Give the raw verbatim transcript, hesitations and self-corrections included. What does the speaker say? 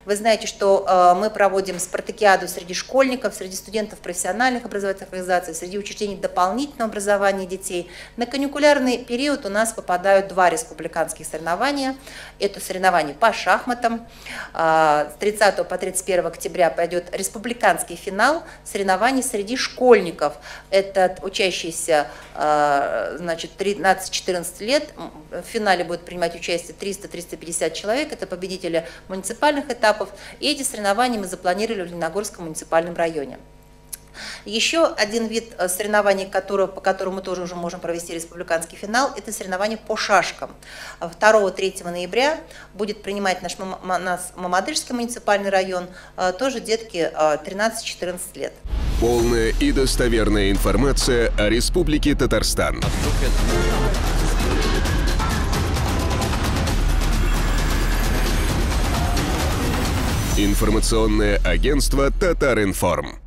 Вы знаете, что э, мы проводим спартакиаду среди школьников, среди студентов профессиональных образовательных организаций, среди учреждений дополнительного образования детей. На каникулярный период у нас попадают два республиканских соревнования. Это соревнования по шахматам. Э, с тридцатого по тридцать первое октября пойдет республиканский финал соревнований среди школьников. Это учащиеся э, значит, тринадцать-четырнадцать лет. В финале будут принимать участие триста — триста пятьдесят человек. Это победители муниципальных этапов. И эти соревнования мы запланировали в Лениногорском муниципальном районе. Еще один вид соревнований, который, по которому мы тоже уже можем провести республиканский финал, это соревнования по шашкам. второго-третьего ноября будет принимать наш, наш Мамадышский муниципальный район, тоже детки тринадцать-четырнадцать лет. Полная и достоверная информация о Республике Татарстан. Информационное агентство «Татаринформ».